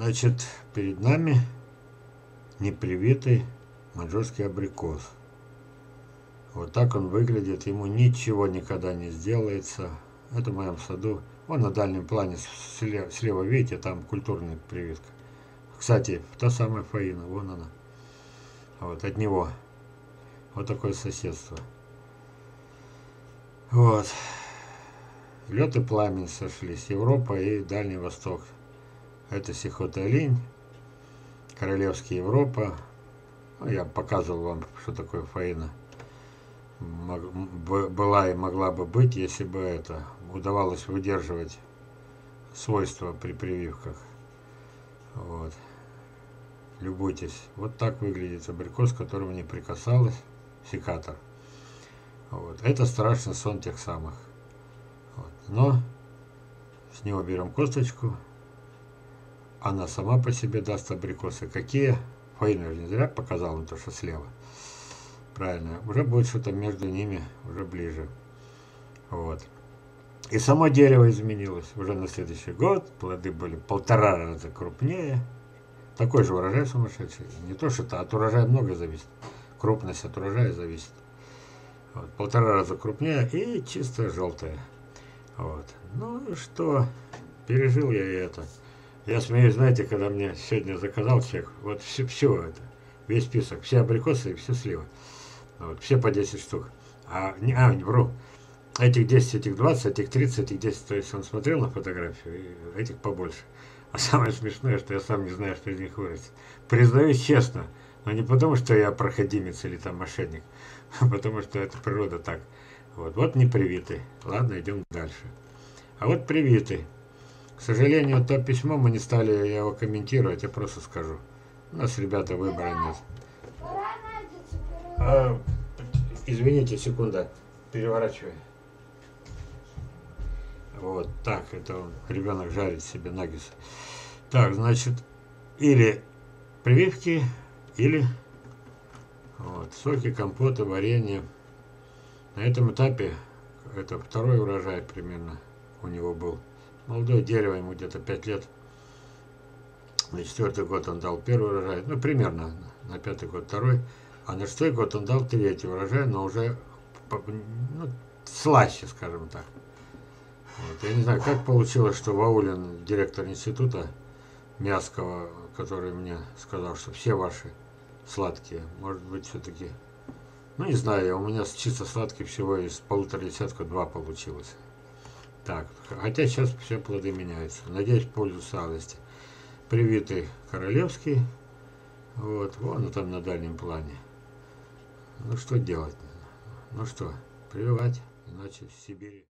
Значит, перед нами непривитый маньчжурский абрикос. Вот так он выглядит, ему ничего никогда не сделается. Это в моем саду. Вон на дальнем плане слева, видите, там культурная прививка. Кстати, та самая фаина, вон она. Вот от него. Вот такое соседство. Вот. Лед и пламень сошлись. Европа и Дальний Восток. Это сихотэ-линь, королевская Европа. Я показывал вам, что такое фаина была и могла бы быть, если бы это удавалось выдерживать свойства при прививках. Вот. Любуйтесь. Вот так выглядит абрикос, к которому не прикасалась секатор. Вот. Это страшный сон тех самых. Вот. Но с него берем косточку. Она сама по себе даст абрикосы. Какие? Фаину я не зря показал вам то, что слева. Правильно. Уже будет что-то между ними, уже ближе. Вот. И само дерево изменилось. Уже на следующий год плоды были 1,5 раза крупнее. Такой же урожай сумасшедший. Не то, что от урожая много зависит. Крупность от урожая зависит. Вот. 1,5 раза крупнее и чисто желтое. Вот. Ну что, пережил я и это. Я смеюсь, знаете, когда мне сегодня заказал человек, вот все это, весь список, все абрикосы и все сливы. Вот, все по 10 штук. Не вру. Этих 10, этих 20, этих 30, этих 10. То есть он смотрел на фотографию, и этих побольше. А самое смешное, что я сам не знаю, что из них вырастет. Признаюсь честно, но не потому, что я проходимец или там мошенник, а потому что это природа так. Вот непривитый. Ладно, идем дальше. А вот привитый. К сожалению, то письмо мы не стали его комментировать, я просто скажу. У нас, ребята, выбора нет. Извините, секунда, переворачивай. Вот так, это ребенок жарит себе наггетсы. Так, значит, или прививки, или вот, соки, компоты, варенье. На этом этапе, это второй урожай примерно у него был. Молодое дерево, ему где-то 5 лет. На 4-й год он дал первый урожай, ну примерно на 5-й год второй. А на 6-й год он дал 3-й урожай, но уже слаще, скажем так. Вот. Я не знаю, как получилось, что Ваулин, директор института Мясского, который мне сказал, что все ваши сладкие, может быть, все-таки, ну не знаю, у меня чисто сладкий всего из 1,5 десятка 2 получилось. Так, хотя сейчас все плоды меняются. Надеюсь, в пользу сладости. Привитый королевский. Вот, вон там на дальнем плане. Ну что делать? Ну что, прививать, иначе в Сибири.